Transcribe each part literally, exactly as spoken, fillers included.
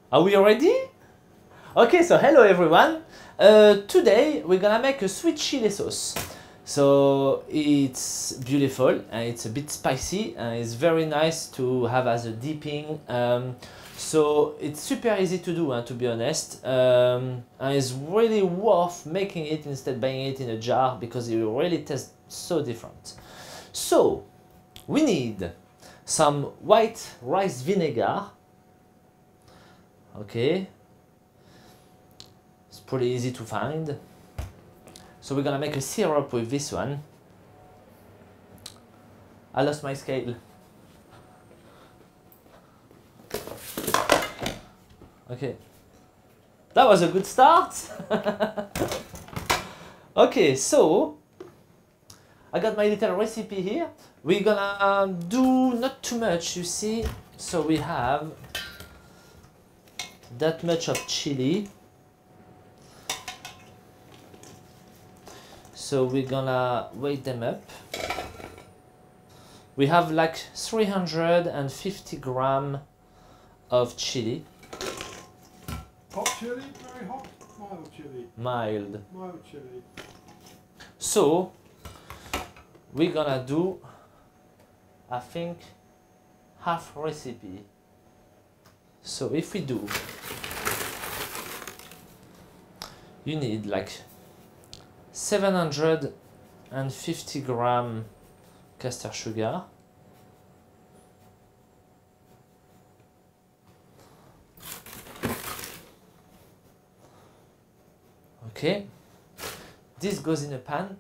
Are we ready? Okay, so hello everyone. Uh, today we're gonna make a sweet chili sauce. So it's beautiful and it's a bit spicy and it's very nice to have as a dipping. Um, so it's super easy to do, uh, to be honest. Um, and it's really worth making it instead buying it in a jar because it will really taste so different. So we need some white rice vinegar. Okay, it's pretty easy to find. So we're gonna make a syrup with this one. I lost my scale. Okay, that was a good start. Okay, so I got my little recipe here. We're gonna uh, do not too much, you see. So we have that much of chili. So we're gonna weigh them up. We have like three hundred fifty grams of chili. Hot chili, very hot, mild chili. Mild. Mild chili. So we're gonna do, I think, half recipe. So if we do, you need like seven hundred fifty grams caster sugar, okay, this goes in a pan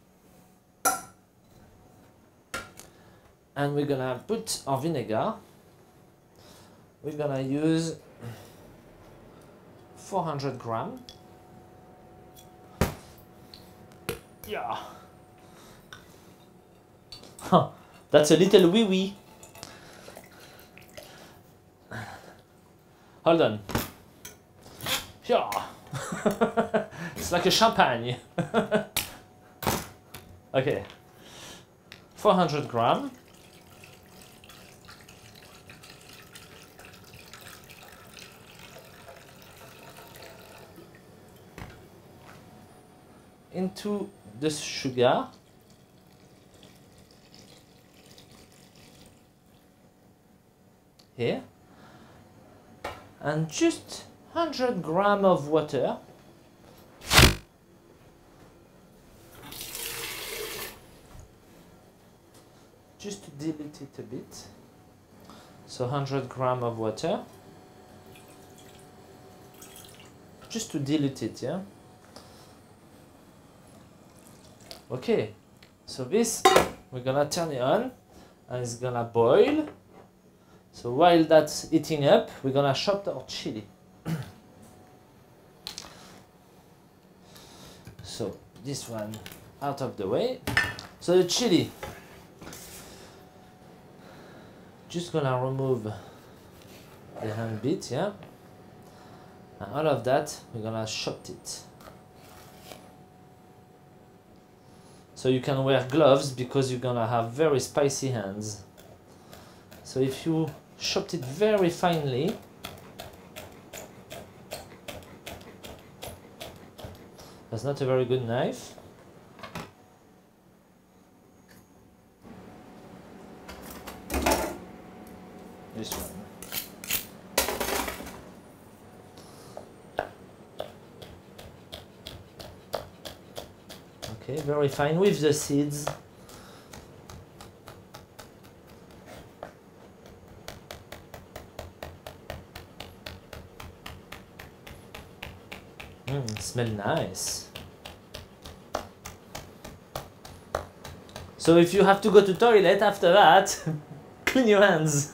and we're gonna put our vinegar. We're gonna use four hundred grams. Yeah. Huh, that's a little wee wee. Hold on. Yeah. It's like a champagne. Okay. four hundred grams. Into the sugar. Here. And just one hundred grams of water. Just to dilute it a bit. So one hundred grams of water. Just to dilute it, yeah? Okay, so this, we're gonna turn it on and it's gonna boil. So while that's heating up, we're gonna chop our chili. So this one out of the way. So the chili, just gonna remove the hand bit, yeah? And all of that, we're gonna chop it. So you can wear gloves because you're gonna have very spicy hands. So if you chopped it very finely, that's not a very good knife. This one. Okay, very fine with the seeds. Mm, it smells nice. So if you have to go to toilet after that, clean your hands.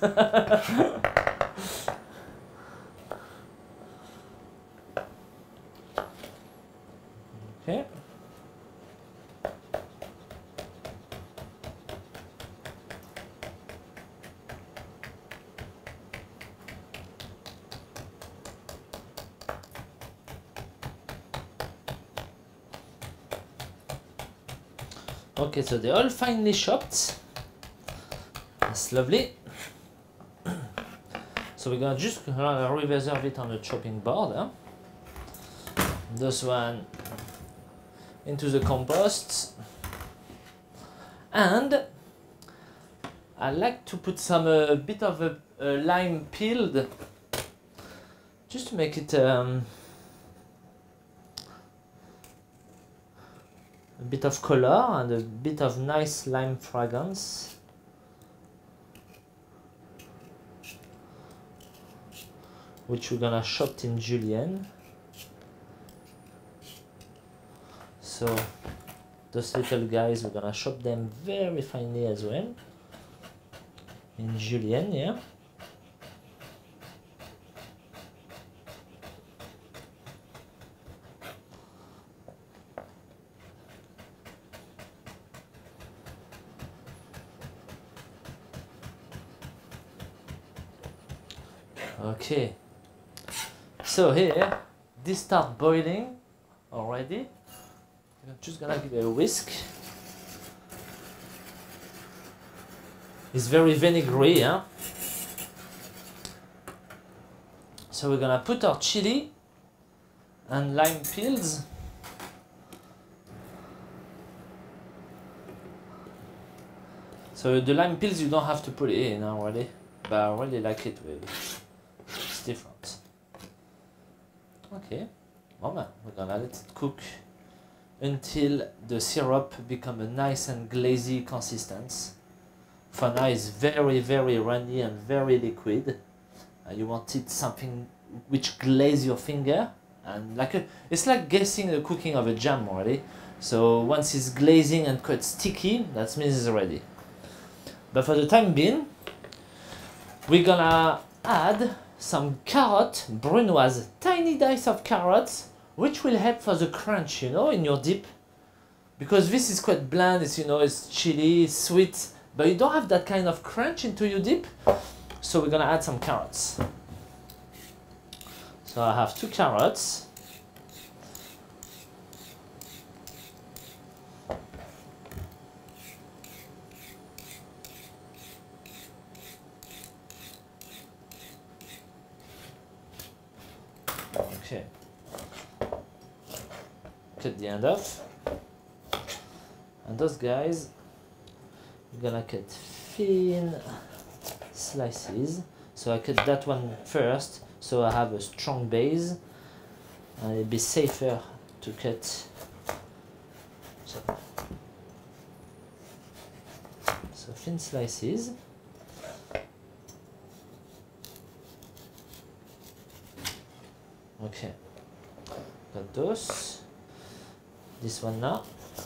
Okay. Okay, so they're all finely chopped. That's lovely. So we're gonna just gonna reserve it on the chopping board. Huh? This one into the compost. And I like to put some uh, a bit of a, a lime peeled, just to make it um, a bit of color and a bit of nice lime fragrance. Which we're gonna chop in julienne. So those little guys, we're gonna chop them very finely as well. In julienne, yeah. Okay. So here, this start boiling already. I'm just gonna give it a whisk. It's very vinegary, huh? So we're gonna put our chili and lime peels. So the lime peels you don't have to put it in already, but I really like it with it's different. Okay, well, we're gonna let it cook until the syrup become a nice and glazy consistency. For now it's very very runny and very liquid. Uh, you want it something which glaze your finger, and like a, it's like guessing the cooking of a jam already. So once it's glazing and quite sticky, that means it's ready. But for the time being, we're gonna add some carrot brunoise, tiny dice of carrots, which will help for the crunch, you know, in your dip. Because this is quite bland, it's, you know, it's chili, it's sweet, but you don't have that kind of crunch into your dip. So we're gonna add some carrots. So I have two carrots. Okay. Cut the end off. And those guys, we're gonna cut thin slices. So I cut that one first, so I have a strong base, and it'll be safer to cut. So, so thin slices. Okay, got those. This one now.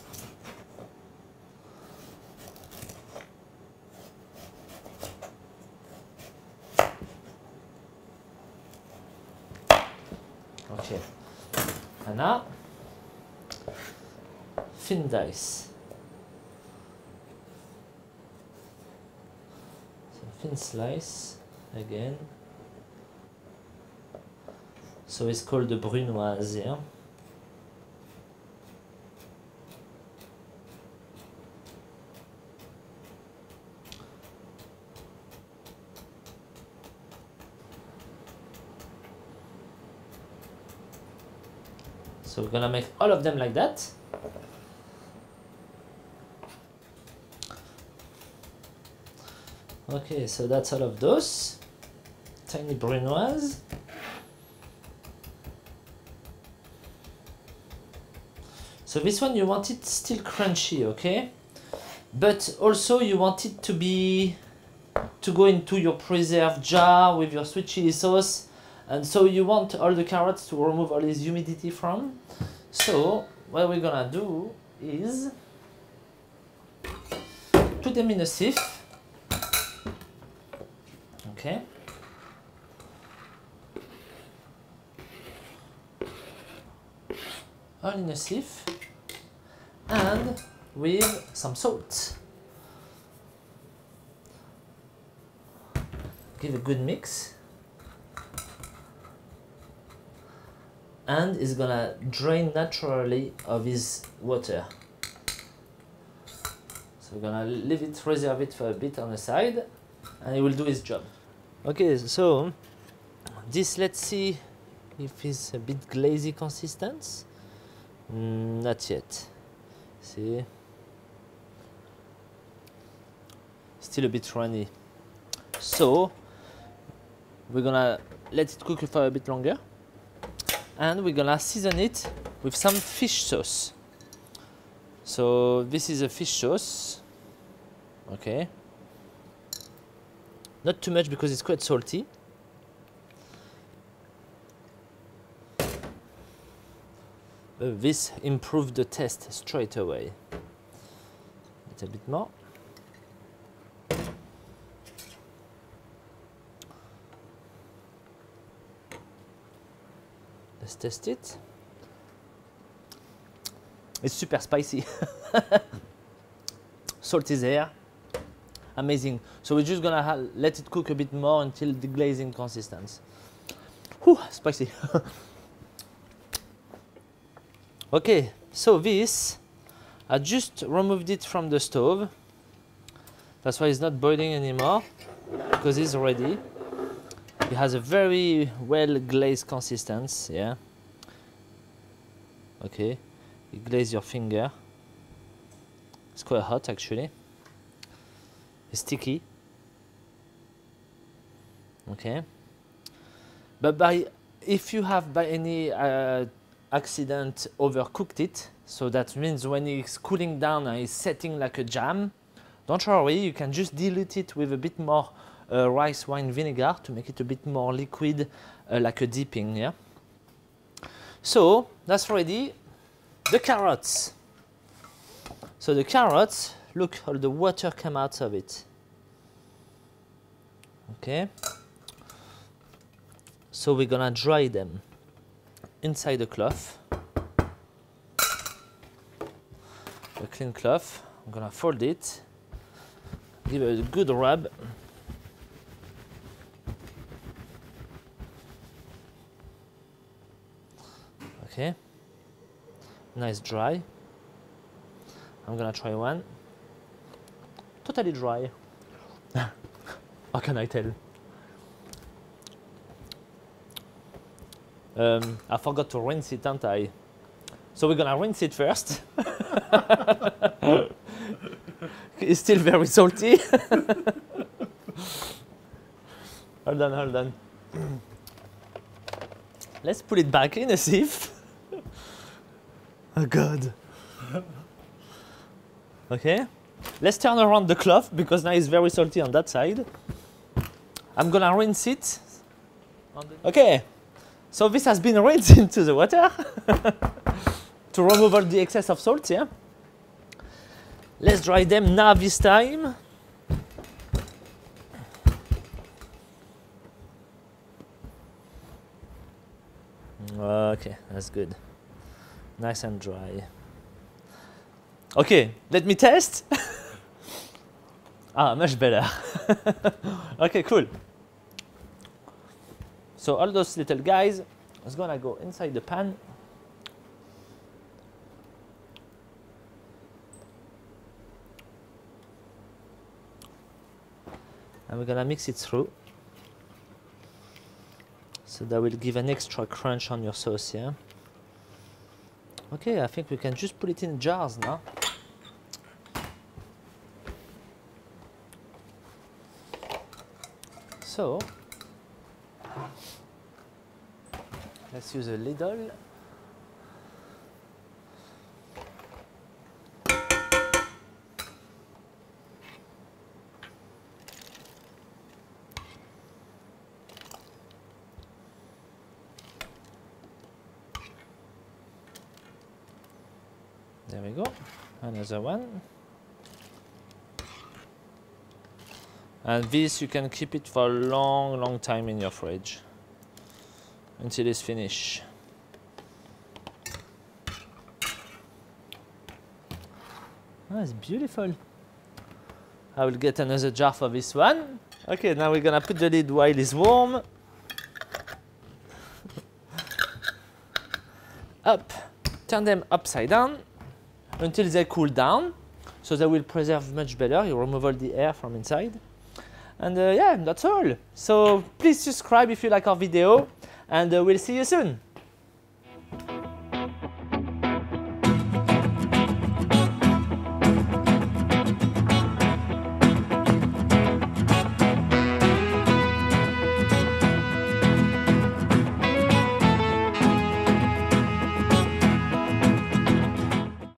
Okay, and now thin dice. So thin slice again. So it's called the brunoise here. So we're gonna make all of them like that. Okay, so that's all of those. Tiny brunoise. So this one you want it still crunchy, okay? But also you want it to be to go into your preserved jar with your sweet chili sauce. And so you want all the carrots to remove all this humidity from. So what we're gonna do is put them in a sieve. Okay. All in a sieve. And with some salt. Give a good mix. And it's gonna drain naturally of his water. So we're gonna leave it, reserve it for a bit on the side, and it will do its job. Okay, so this, let's see if it's a bit glazy consistence. Mm, not yet. See? Still a bit runny. So, we're gonna let it cook for a bit longer. And we're gonna season it with some fish sauce. So, this is a fish sauce. Okay. Not too much because it's quite salty. But this improved the taste straight away. A little bit more. Let's test it. It's super spicy. Salt is there. Amazing. So we're just gonna ha let it cook a bit more until the glazing consistency. Whew, spicy. Okay, so this, I just removed it from the stove. That's why it's not boiling anymore, because it's ready. It has a very well glazed consistency, yeah. Okay, you glaze your finger. It's quite hot actually. It's sticky. Okay. But by if you have by any uh, accident overcooked it, so that means when it's cooling down and it's setting like a jam, don't worry, you can just dilute it with a bit more uh, rice wine vinegar to make it a bit more liquid, uh, like a dipping, yeah. So that's ready. The carrots. So the carrots, look, all the water came out of it. Okay. So we're gonna dry them inside the cloth. A clean cloth. I'm gonna fold it. Give it a good rub. Okay. Nice dry. I'm gonna try one. Totally dry. How can I tell? Um, I forgot to rinse it, didn't I? So we're gonna rinse it first. It's still very salty. Hold on, hold on. Let's put it back in a sieve. Oh God. Okay. Let's turn around the cloth because now it's very salty on that side. I'm gonna rinse it. Okay. So this has been rinsed into the water to remove all the excess of salt, yeah? Let's dry them now this time. Okay, that's good. Nice and dry. Okay, let me test. Ah, much better. Okay, cool. So all those little guys is gonna go inside the pan. And we're gonna mix it through. So that will give an extra crunch on your sauce, yeah? Okay, I think we can just put it in jars now. So, let's use a ladle. There we go, another one. And this you can keep it for a long, long time in your fridge until it's finished. Oh, it's beautiful. I will get another jar for this one. Okay, now we're gonna put the lid while it's warm. Up, turn them upside down until they cool down, so they will preserve much better. You remove all the air from inside. And uh, yeah, that's all. So please subscribe if you like our video, and uh, we'll see you soon.